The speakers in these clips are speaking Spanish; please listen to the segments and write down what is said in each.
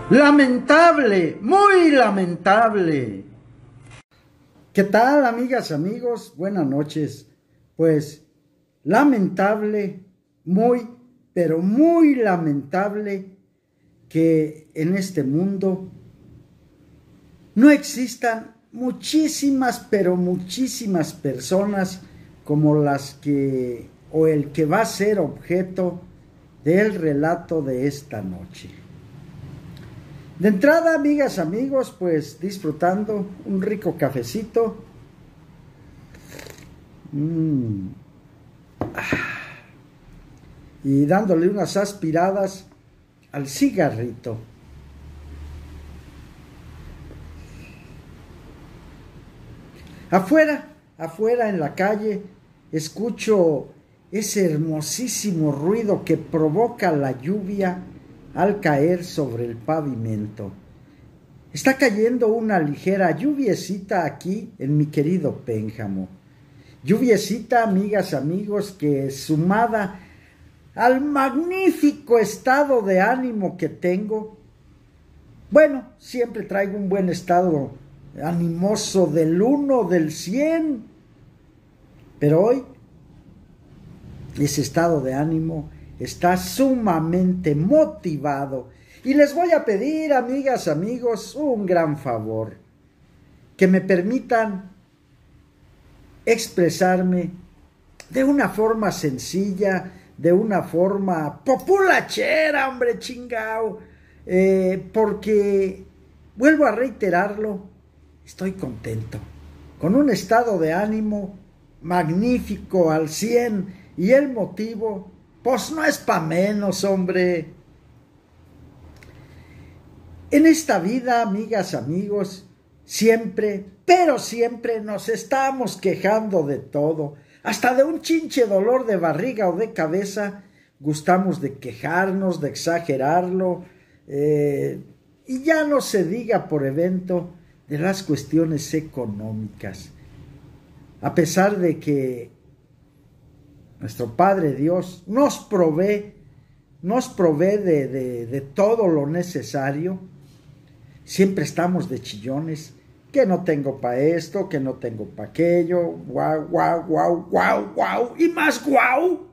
Lamentable, muy lamentable. ¿Qué tal, amigas, amigos? Buenas noches. Pues lamentable, muy, pero muy lamentable que en este mundo no existan muchísimas, pero muchísimas personas como las que o el que va a ser objeto del relato de esta noche. De entrada, amigas, amigos, pues disfrutando un rico cafecito. Y dándole unas aspiradas al cigarrito. Afuera en la calle, escucho ese hermosísimo ruido que provoca la lluvia al caer sobre el pavimento. Está cayendo una ligera lluviecita aquí en mi querido Pénjamo. Lluviecita, amigas, amigos, que sumada al magnífico estado de ánimo que tengo, bueno, siempre traigo un buen estado animoso del 1, del 100, pero hoy ese estado de ánimo está sumamente motivado y les voy a pedir, amigas, amigos, un gran favor, que me permitan expresarme de una forma sencilla, de una forma populachera, hombre chingao, porque, vuelvo a reiterarlo, estoy contento, con un estado de ánimo magnífico al 100 y el motivo, pues no es pa' menos, hombre. En esta vida, amigas, amigos, siempre, pero siempre nos estamos quejando de todo, hasta de un chinche dolor de barriga o de cabeza, gustamos de quejarnos, de exagerarlo, y ya no se diga por evento de las cuestiones económicas. A pesar de que nuestro Padre Dios nos provee de todo lo necesario, siempre estamos de chillones, que no tengo para esto, que no tengo para aquello, guau, guau, guau, guau, guau, y más guau.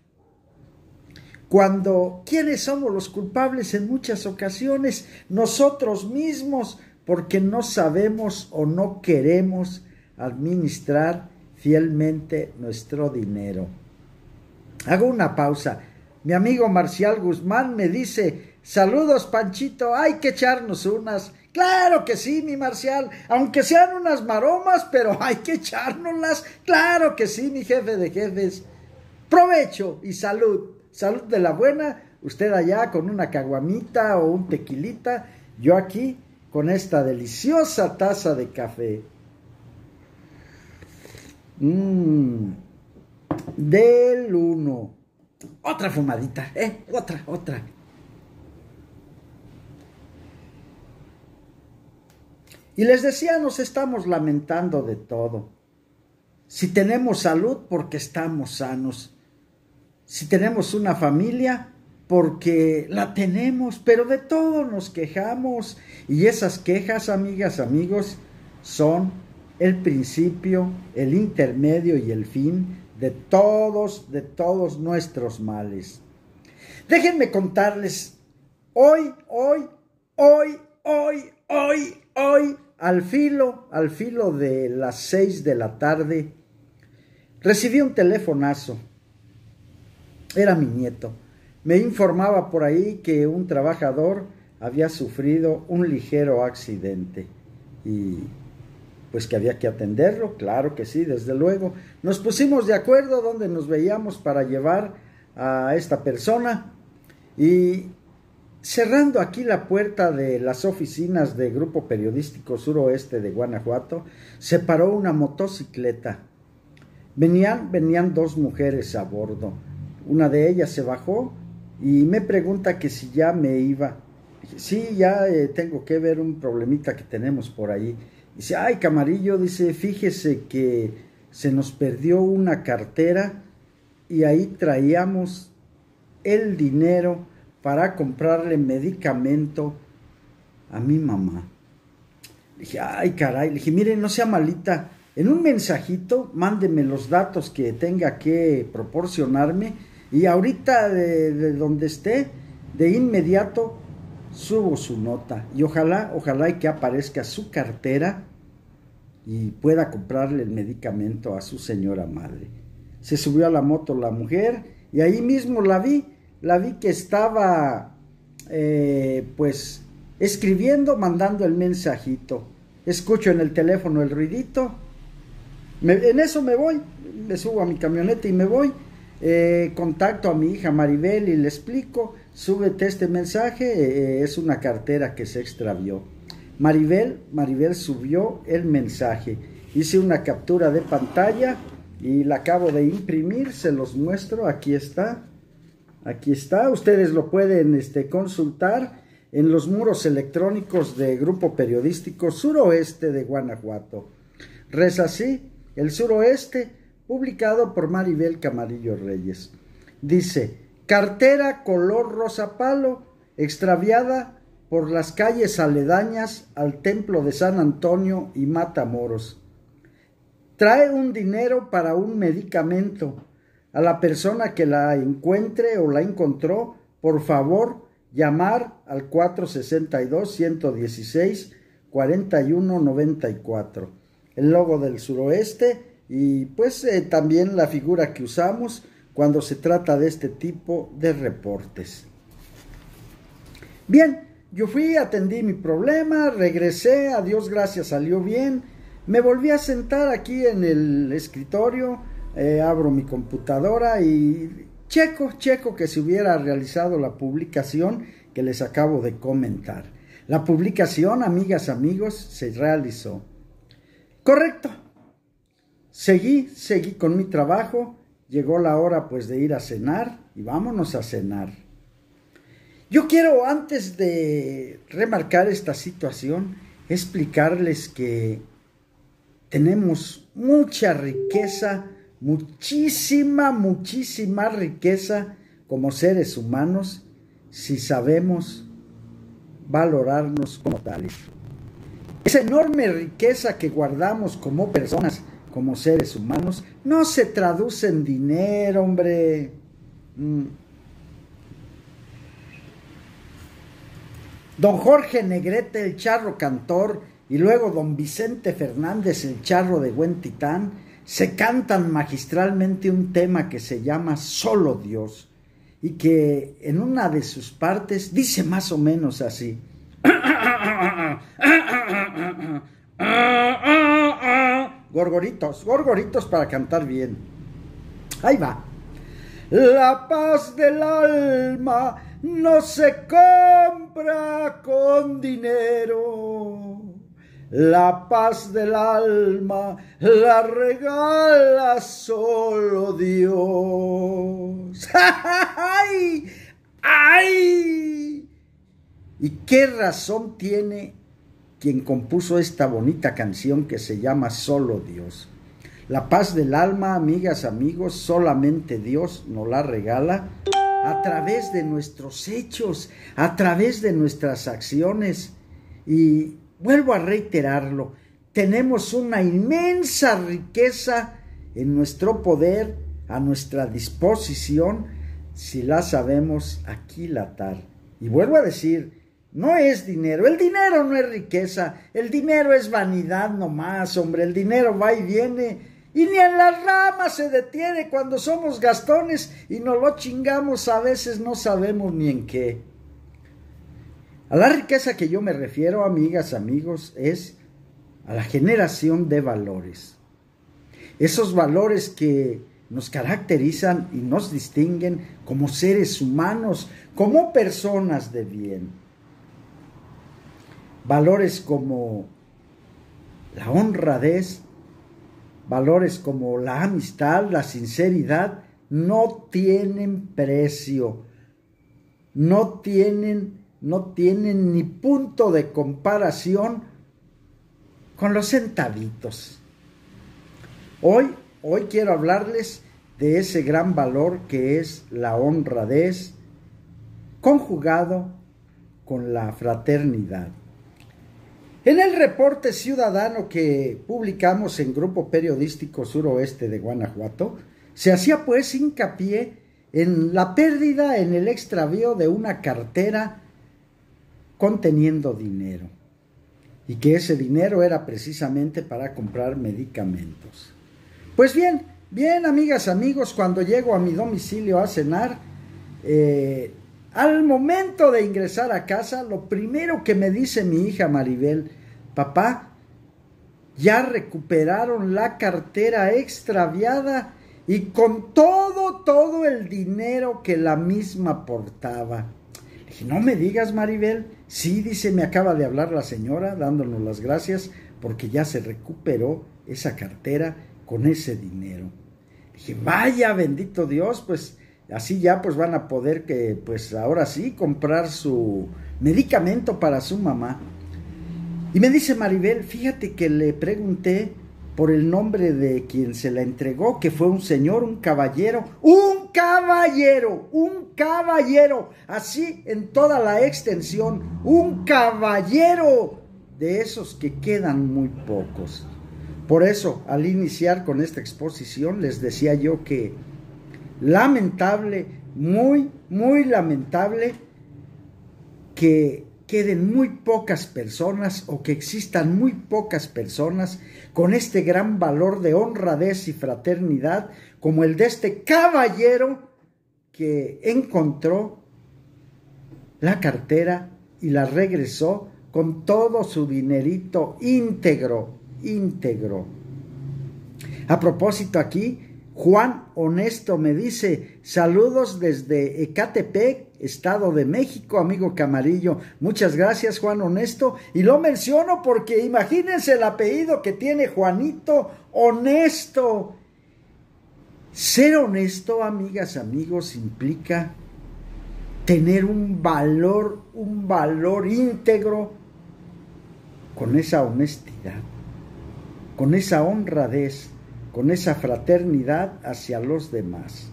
Cuando, ¿quiénes somos los culpables en muchas ocasiones? Nosotros mismos, porque no sabemos o no queremos administrar fielmente nuestro dinero. Hago una pausa. Mi amigo Marcial Guzmán me dice: saludos, Panchito, hay que echarnos unas. Claro que sí, mi Marcial, aunque sean unas maromas, pero hay que echárnoslas. Claro que sí, mi jefe de jefes. Provecho y salud. Salud de la buena. Usted allá con una caguamita o un tequilita. Yo aquí con esta deliciosa taza de café. Del 1. Otra fumadita, otra. Y les decía, nos estamos lamentando de todo. Si tenemos salud, porque estamos sanos. Si tenemos una familia, porque la tenemos, pero de todo nos quejamos. Y esas quejas, amigas, amigos, son el principio, el intermedio y el fin de todos nuestros males. Déjenme contarles, hoy, al filo de las 6 de la tarde, recibí un telefonazo. Era mi nieto. Me informaba por ahí que un trabajador había sufrido un ligero accidente y pues que había que atenderlo. Claro que sí, desde luego. Nos pusimos de acuerdo donde nos veíamos para llevar a esta persona y cerrando aquí la puerta de las oficinas de Grupo Periodístico Suroeste de Guanajuato, se paró una motocicleta. Venían dos mujeres a bordo. Una de ellas se bajó y me pregunta que si ya me iba. Dije, sí, ya tengo que ver un problemita que tenemos por ahí. Dice, ay, Camarillo, dice, fíjese que se nos perdió una cartera y ahí traíamos el dinero para comprarle medicamento a mi mamá. Le dije, ay caray, le dije, mire, no sea malita, en un mensajito mándeme los datos que tenga que proporcionarme y ahorita de donde esté, de inmediato subo su nota y ojalá y que aparezca su cartera y pueda comprarle el medicamento a su señora madre. Se subió a la moto la mujer y ahí mismo la vi que estaba pues escribiendo, mandando el mensajito. Escucho en el teléfono el ruidito, en eso me voy, me subo a mi camioneta y me voy, contacto a mi hija Maribel y le explico, súbete este mensaje, es una cartera que se extravió. Maribel subió el mensaje, hice una captura de pantalla y la acabo de imprimir, se los muestro, aquí está, ustedes lo pueden consultar en los muros electrónicos de Grupo Periodístico Suroeste de Guanajuato. Reza así, el Suroeste, publicado por Maribel Camarillo Reyes. Dice, cartera color rosa palo, extraviada por las calles aledañas al Templo de San Antonio y Matamoros. Trae un dinero para un medicamento. A la persona que la encuentre o la encontró, por favor, llamar al 462-116-4194. El logo del Suroeste y pues también la figura que usamos cuando se trata de este tipo de reportes. Bien, yo fui, atendí mi problema, regresé, a Dios gracias salió bien, me volví a sentar aquí en el escritorio, abro mi computadora y checo que se hubiera realizado la publicación que les acabo de comentar. La publicación, amigas, amigos, se realizó. Correcto. Seguí con mi trabajo, llegó la hora pues de ir a cenar y vámonos a cenar. Yo quiero, antes de remarcar esta situación, explicarles que tenemos mucha riqueza, muchísima riqueza como seres humanos si sabemos valorarnos como tales. Esa enorme riqueza que guardamos como personas, como seres humanos, no se traduce en dinero, hombre. Don Jorge Negrete, el charro cantor, y luego don Vicente Fernández, el charro de Huentitán, se cantan magistralmente un tema que se llama Solo Dios, y que en una de sus partes dice más o menos así. Gorgoritos para cantar bien. Ahí va. La paz del alma no se compra con dinero. La paz del alma la regala solo Dios. ¡Ay! ¡Ay! ¿Y qué razón tiene quien compuso esta bonita canción que se llama Solo Dios? La paz del alma, amigas, amigos, solamente Dios nos la regala a través de nuestros hechos, a través de nuestras acciones. Y vuelvo a reiterarlo, tenemos una inmensa riqueza en nuestro poder, a nuestra disposición, si la sabemos aquilatar. Y vuelvo a decir, no es dinero, el dinero no es riqueza, el dinero es vanidad nomás, hombre, el dinero va y viene, y ni en las ramas se detiene cuando somos gastones y nos lo chingamos, a veces no sabemos ni en qué. A la riqueza que yo me refiero, amigas, amigos, es a la generación de valores. Esos valores que nos caracterizan y nos distinguen como seres humanos, como personas de bien. Valores como la honradez, valores como la amistad, la sinceridad, no tienen precio, no tienen ni punto de comparación con los centavitos. Hoy quiero hablarles de ese gran valor que es la honradez, conjugado con la fraternidad. En el reporte ciudadano que publicamos en Grupo Periodístico Suroeste de Guanajuato, se hacía pues hincapié en la pérdida, en el extravío de una cartera conteniendo dinero, y que ese dinero era precisamente para comprar medicamentos. Pues bien, amigas, amigos, cuando llego a mi domicilio a cenar, al momento de ingresar a casa, lo primero que me dice mi hija Maribel: papá, ya recuperaron la cartera extraviada y con todo el dinero que la misma portaba. Le dije: no me digas, Maribel. Sí, dice, me acaba de hablar la señora dándonos las gracias porque ya se recuperó esa cartera con ese dinero. Le dije: vaya, bendito Dios, pues así ya pues van a poder que pues ahora sí comprar su medicamento para su mamá. Y me dice Maribel: fíjate que le pregunté por el nombre de quien se la entregó, que fue un señor, un caballero, así en toda la extensión, un caballero, de esos que quedan muy pocos. Por eso, al iniciar con esta exposición, les decía yo que lamentable, muy lamentable, que queden muy pocas personas o que existan muy pocas personas con este gran valor de honradez y fraternidad como el de este caballero que encontró la cartera y la regresó con todo su dinerito íntegro. A propósito, aquí Juan Honesto me dice: saludos desde Ecatepec, Estado de México, amigo Camarillo. Muchas gracias, Juan Honesto. Y lo menciono porque imagínense el apellido que tiene Juanito Honesto. Ser honesto, amigas, amigos, implica tener un valor íntegro, con esa honestidad, con esa honradez, con esa fraternidad hacia los demás.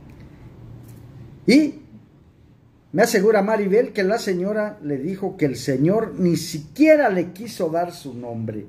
Y me asegura Maribel que la señora le dijo que el señor ni siquiera le quiso dar su nombre.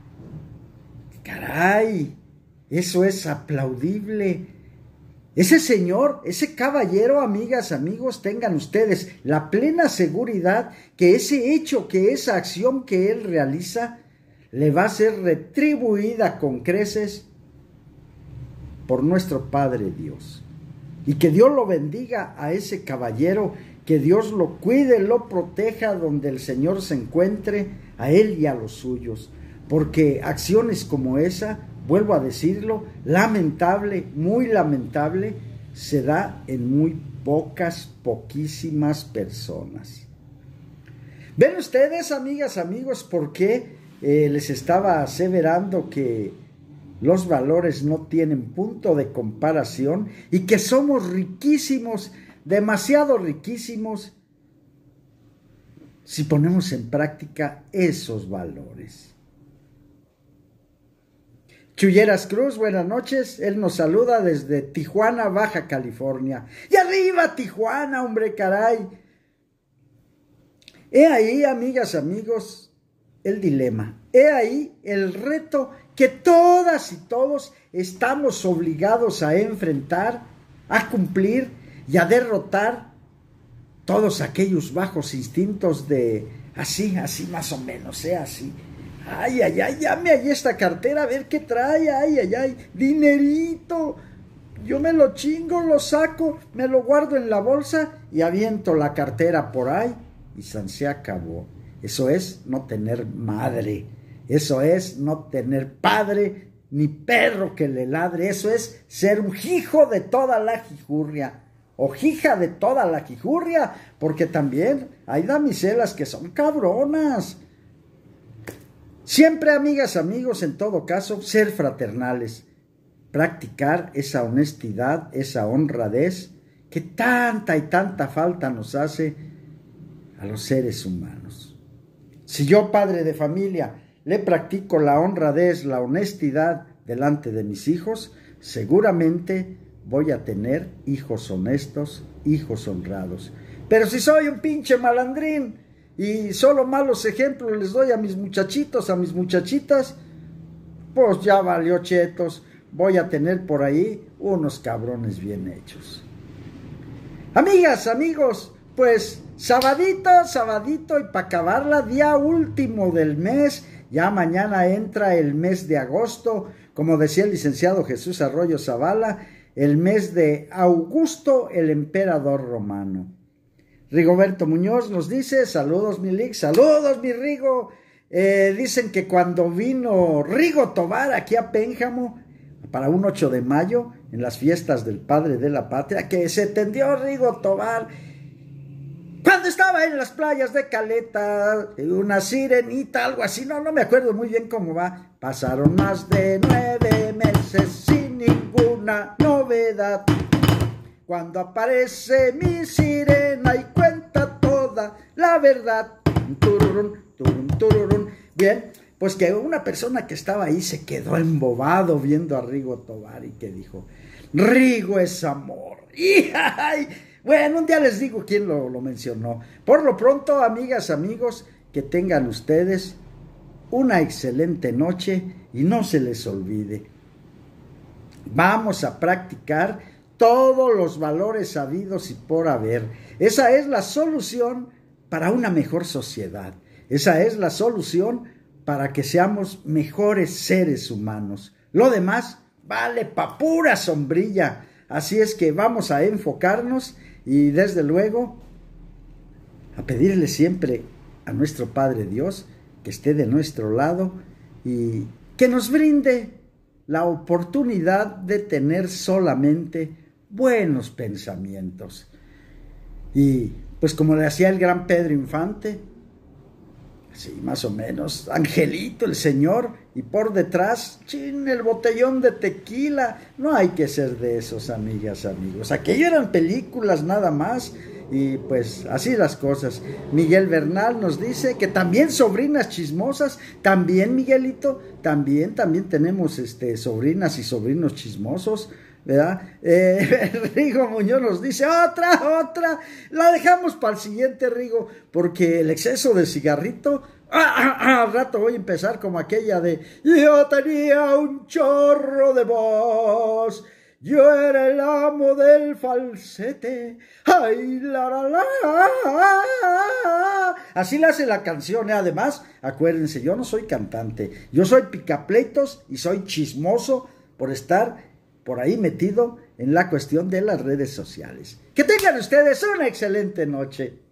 ¡Caray! Eso es aplaudible. Ese señor, ese caballero, amigas, amigos, tengan ustedes la plena seguridad que ese hecho, que esa acción que él realiza, le va a ser retribuida con creces por nuestro Padre Dios. Y que Dios lo bendiga a ese caballero, que Dios lo cuide, lo proteja donde el Señor se encuentre, a él y a los suyos. Porque acciones como esa, vuelvo a decirlo, lamentable, muy lamentable, se da en muy poquísimas personas. ¿Ven ustedes, amigas, amigos, por qué les estaba aseverando que los valores no tienen punto de comparación y que somos riquísimos, demasiado riquísimos, si ponemos en práctica esos valores? Chulleras Cruz, buenas noches. Él nos saluda desde Tijuana, Baja California. ¡Y arriba Tijuana, hombre, caray! He ahí, amigas, amigos, el dilema. He ahí el reto que todas y todos estamos obligados a enfrentar, a cumplir y a derrotar todos aquellos bajos instintos de así más o menos, así. Ay, ya me hallé esta cartera, a ver qué trae, ay, dinerito. Yo me lo chingo, lo saco, me lo guardo en la bolsa y aviento la cartera por ahí y se acabó. Eso es no tener madre, eso es no tener padre ni perro que le ladre, eso es ser un hijo de toda la jijurria, o hija de toda la jijurria, porque también hay damiselas que son cabronas. Siempre, amigas, amigos, en todo caso, ser fraternales, practicar esa honestidad, esa honradez que tanta y tanta falta nos hace a los seres humanos. Si yo, padre de familia, le practico la honradez, la honestidad delante de mis hijos, seguramente voy a tener hijos honestos, hijos honrados. Pero si soy un pinche malandrín y solo malos ejemplos les doy a mis muchachitos, a mis muchachitas, pues ya valió chetos, voy a tener por ahí unos cabrones bien hechos. Amigas, amigos, pues sabadito y para acabarla, día último del mes, ya mañana entra el mes de agosto, como decía el licenciado Jesús Arroyo Zavala, el mes de Augusto el emperador romano. Rigoberto Muñoz nos dice, saludos mi Lick, saludos mi Rigo. Dicen que cuando vino Rigo Tobar aquí a Pénjamo para un 8 de mayo, en las fiestas del padre de la patria, que se tendió Rigo Tobar cuando estaba en las playas de Caleta, una sirenita, algo así, no me acuerdo muy bien cómo va. Pasaron más de 9 meses sin ninguna novedad, cuando aparece mi sirena y cuenta toda la verdad. Tururún, turun, tururún. Bien, pues que una persona que estaba ahí se quedó embobado viendo a Rigo Tobar y que dijo, Rigo es amor. Y, ay, bueno, un día les digo quién lo mencionó. Por lo pronto, amigas, amigos, que tengan ustedes una excelente noche y no se les olvide. Vamos a practicar todos los valores habidos y por haber. Esa es la solución para una mejor sociedad. Esa es la solución para que seamos mejores seres humanos. Lo demás vale pa' pura sombrilla. Así es que vamos a enfocarnos y desde luego a pedirle siempre a nuestro Padre Dios que esté de nuestro lado y que nos brinde la oportunidad de tener solamente buenos pensamientos. Y pues como le hacía el gran Pedro Infante, así más o menos, angelito el Señor, y por detrás, chin, el botellón de tequila. No hay que ser de esos, amigas, amigos. Aquello eran películas nada más, y pues así las cosas. Miguel Bernal nos dice que también sobrinas chismosas, también Miguelito, también tenemos sobrinas y sobrinos chismosos, ¿verdad? Rigo Muñoz nos dice, otra, la dejamos para el siguiente, Rigo, porque el exceso de cigarrito, al rato voy a empezar como aquella de, yo tenía un chorro de voz, yo era el amo del falsete, ay, la. Así le hace la canción, Además, acuérdense, yo no soy cantante, yo soy picapleitos y soy chismoso por estar por ahí metido en la cuestión de las redes sociales. Que tengan ustedes una excelente noche.